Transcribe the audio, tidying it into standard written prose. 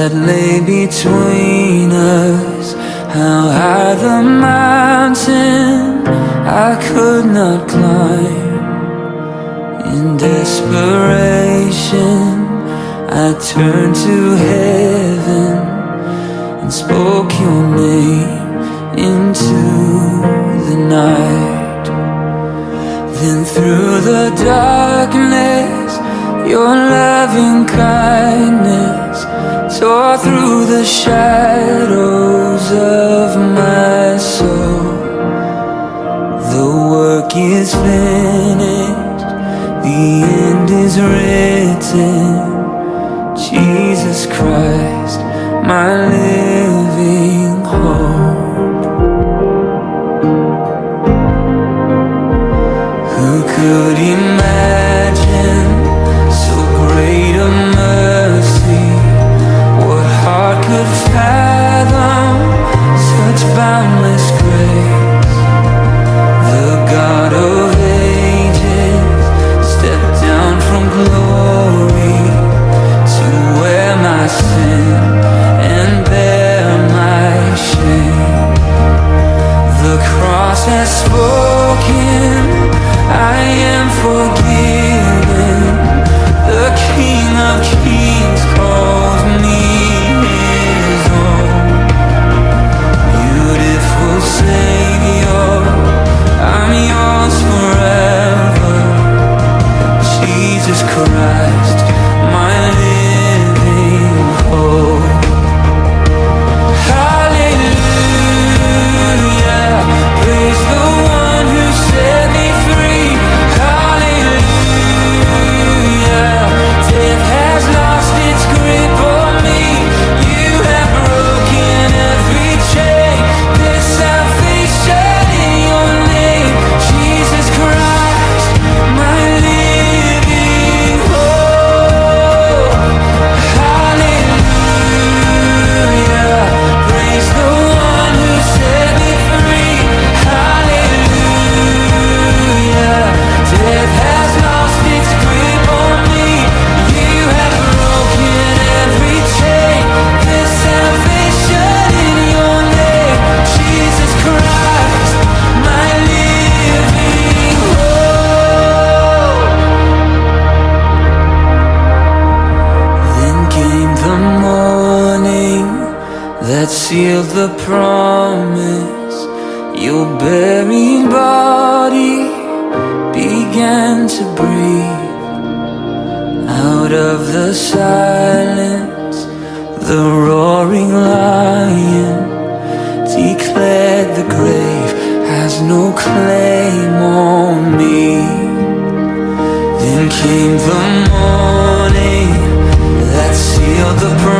that lay between us. How high the mountain I could not climb. In desperation I turned to heaven and spoke your name into the night. Then through the darkness your loving kindness tore through the shadows of my soul. The work is finished, the end is written. Jesus Christ, my living hope. Who could imagine so great a mercy? What heart could fathom such boundless grace? The God of ages stepped down from glory to wear my sin and bear my shame. The cross has spoken, I am forgiven. The King of Kings calls me his own. Beautiful Savior, I'm yours forever. Jesus Christ, my living hope. Hallelujah, praise the one who set me free. Hallelujah, death has lost its grip on me. You have broken every chain. There's salvation in your name. Jesus Christ, my living hope. Hallelujah, praise the one who set me free. Hallelujah, death has lost its grip on me. You have broken every chain. There's salvation in your name. Jesus Christ, my living hope. Then came the morning that sealed the promise. Your buried body began to breathe. Out of the silence, the roaring lion declared the grave has no claim on me. Then came the morning that sealed the promise.